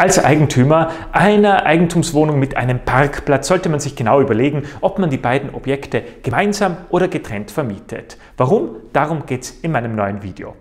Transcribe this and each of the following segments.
Als Eigentümer einer Eigentumswohnung mit einem Parkplatz sollte man sich genau überlegen, ob man die beiden Objekte gemeinsam oder getrennt vermietet. Warum? Darum geht es in meinem neuen Video.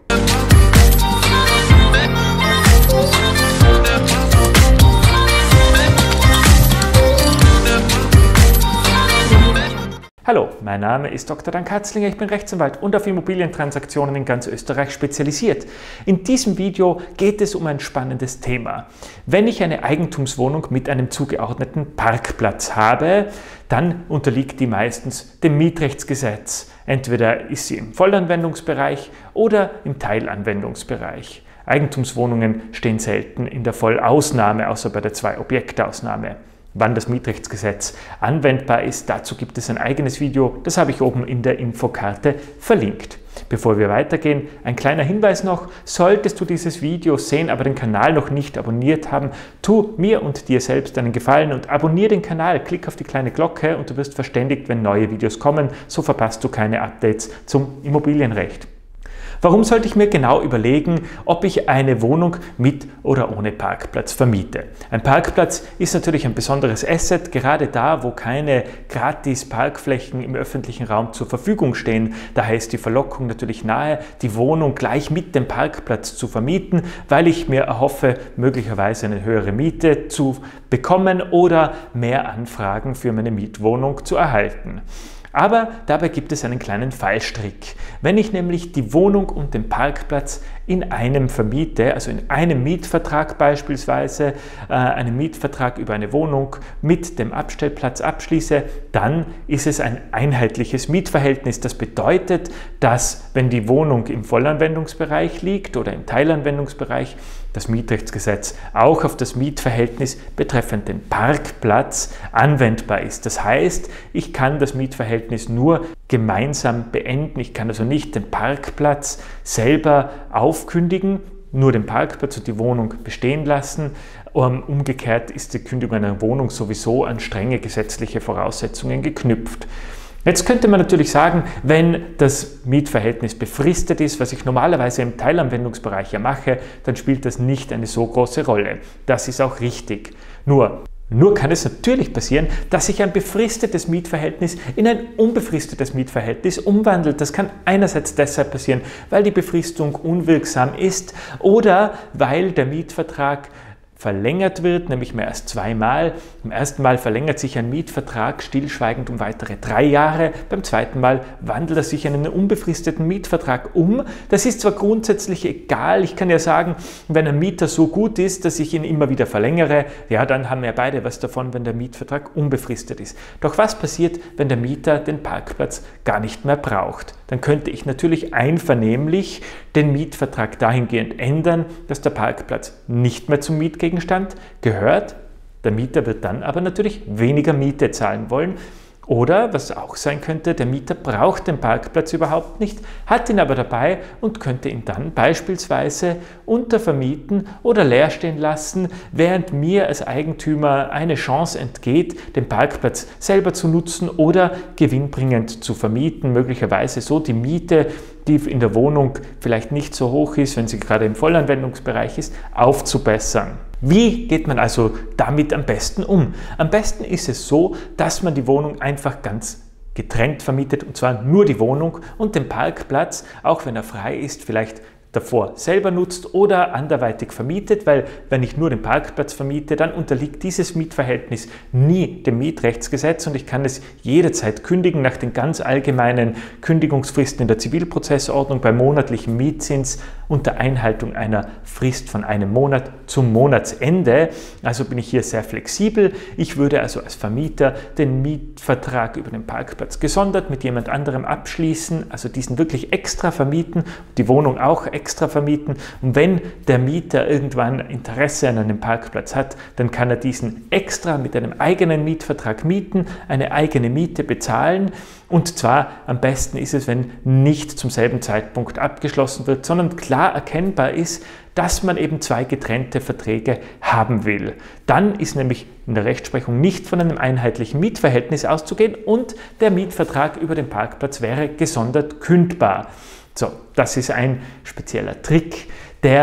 Hallo, mein Name ist Dr. Dan Katzlinger, ich bin Rechtsanwalt und auf Immobilientransaktionen in ganz Österreich spezialisiert. In diesem Video geht es um ein spannendes Thema. Wenn ich eine Eigentumswohnung mit einem zugeordneten Parkplatz habe, dann unterliegt die meistens dem Mietrechtsgesetz. Entweder ist sie im Vollanwendungsbereich oder im Teilanwendungsbereich. Eigentumswohnungen stehen selten in der Vollausnahme, außer bei der Zwei-Objekte-Ausnahme. Wann das Mietrechtsgesetz anwendbar ist, dazu gibt es ein eigenes Video, das habe ich oben in der Infokarte verlinkt. Bevor wir weitergehen, ein kleiner Hinweis noch: Solltest du dieses Video sehen, aber den Kanal noch nicht abonniert haben, tu mir und dir selbst einen Gefallen und abonniere den Kanal, klick auf die kleine Glocke und du wirst verständigt, wenn neue Videos kommen, so verpasst du keine Updates zum Immobilienrecht. Warum sollte ich mir genau überlegen, ob ich eine Wohnung mit oder ohne Parkplatz vermiete? Ein Parkplatz ist natürlich ein besonderes Asset, gerade da, wo keine gratis Parkflächen im öffentlichen Raum zur Verfügung stehen. Daher ist die Verlockung natürlich nahe, die Wohnung gleich mit dem Parkplatz zu vermieten, weil ich mir erhoffe, möglicherweise eine höhere Miete zu bekommen oder mehr Anfragen für meine Mietwohnung zu erhalten. Aber dabei gibt es einen kleinen Fallstrick. Wenn ich nämlich die Wohnung und den Parkplatz in einem vermiete, also in einem Mietvertrag beispielsweise, einen Mietvertrag über eine Wohnung mit dem Abstellplatz abschließe, dann ist es ein einheitliches Mietverhältnis. Das bedeutet, dass wenn die Wohnung im Vollanwendungsbereich liegt oder im Teilanwendungsbereich, das Mietrechtsgesetz auch auf das Mietverhältnis betreffend den Parkplatz anwendbar ist. Das heißt, ich kann das Mietverhältnis nur gemeinsam beenden. Ich kann also nicht den Parkplatz selber aufkündigen, nur den Parkplatz und die Wohnung bestehen lassen. Umgekehrt ist die Kündigung einer Wohnung sowieso an strenge gesetzliche Voraussetzungen geknüpft. Jetzt könnte man natürlich sagen, wenn das Mietverhältnis befristet ist, was ich normalerweise im Teilanwendungsbereich ja mache, dann spielt das nicht eine so große Rolle. Das ist auch richtig. Nur kann es natürlich passieren, dass sich ein befristetes Mietverhältnis in ein unbefristetes Mietverhältnis umwandelt. Das kann einerseits deshalb passieren, weil die Befristung unwirksam ist oder weil der Mietvertrag verlängert wird, nämlich mehr als zweimal. Beim ersten Mal verlängert sich ein Mietvertrag stillschweigend um weitere 3 Jahre. Beim zweiten Mal wandelt er sich in einen unbefristeten Mietvertrag um. Das ist zwar grundsätzlich egal, ich kann ja sagen, wenn ein Mieter so gut ist, dass ich ihn immer wieder verlängere, ja, dann haben wir beide was davon, wenn der Mietvertrag unbefristet ist. Doch was passiert, wenn der Mieter den Parkplatz gar nicht mehr braucht? Dann könnte ich natürlich einvernehmlich den Mietvertrag dahingehend ändern, dass der Parkplatz nicht mehr zum Mietgegenstand gehört. Der Mieter wird dann aber natürlich weniger Miete zahlen wollen. Oder, was auch sein könnte, der Mieter braucht den Parkplatz überhaupt nicht, hat ihn aber dabei und könnte ihn dann beispielsweise untervermieten oder leer stehen lassen, während mir als Eigentümer eine Chance entgeht, den Parkplatz selber zu nutzen oder gewinnbringend zu vermieten, möglicherweise so die Miete, die in der Wohnung vielleicht nicht so hoch ist, wenn sie gerade im Vollanwendungsbereich ist, aufzubessern. Wie geht man also damit am besten um? Am besten ist es so, dass man die Wohnung einfach ganz getrennt vermietet, und zwar nur die Wohnung und den Parkplatz, auch wenn er frei ist, vielleicht davor selber nutzt oder anderweitig vermietet, weil wenn ich nur den Parkplatz vermiete, dann unterliegt dieses Mietverhältnis nie dem Mietrechtsgesetz und ich kann es jederzeit kündigen nach den ganz allgemeinen Kündigungsfristen in der Zivilprozessordnung bei monatlichem Mietzins unter Einhaltung einer Frist von einem Monat zum Monatsende. Also bin ich hier sehr flexibel. Ich würde also als Vermieter den Mietvertrag über den Parkplatz gesondert mit jemand anderem abschließen, also diesen wirklich extra vermieten, die Wohnung auch extra vermieten. Und wenn der Mieter irgendwann Interesse an einem Parkplatz hat, dann kann er diesen extra mit einem eigenen Mietvertrag mieten, eine eigene Miete bezahlen. Und zwar am besten ist es, wenn nicht zum selben Zeitpunkt abgeschlossen wird, sondern klar erkennbar ist, dass man eben 2 getrennte Verträge haben will. Dann ist nämlich in der Rechtsprechung nicht von einem einheitlichen Mietverhältnis auszugehen und der Mietvertrag über den Parkplatz wäre gesondert kündbar. So, das ist ein spezieller Trick, der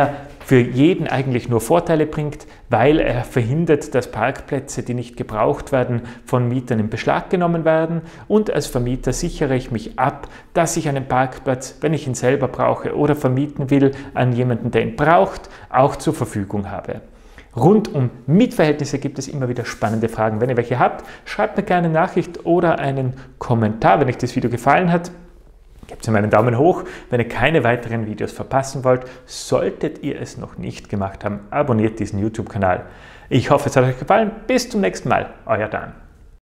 für jeden eigentlich nur Vorteile bringt, weil er verhindert, dass Parkplätze, die nicht gebraucht werden, von Mietern in Beschlag genommen werden, und als Vermieter sichere ich mich ab, dass ich einen Parkplatz, wenn ich ihn selber brauche oder vermieten will, an jemanden, der ihn braucht, auch zur Verfügung habe. Rund um Mietverhältnisse gibt es immer wieder spannende Fragen. Wenn ihr welche habt, schreibt mir gerne eine Nachricht oder einen Kommentar. Wenn euch das Video gefallen hat, gebt mir einen Daumen hoch. Wenn ihr keine weiteren Videos verpassen wollt, solltet ihr es noch nicht gemacht haben, abonniert diesen YouTube-Kanal. Ich hoffe, es hat euch gefallen. Bis zum nächsten Mal. Euer Dan.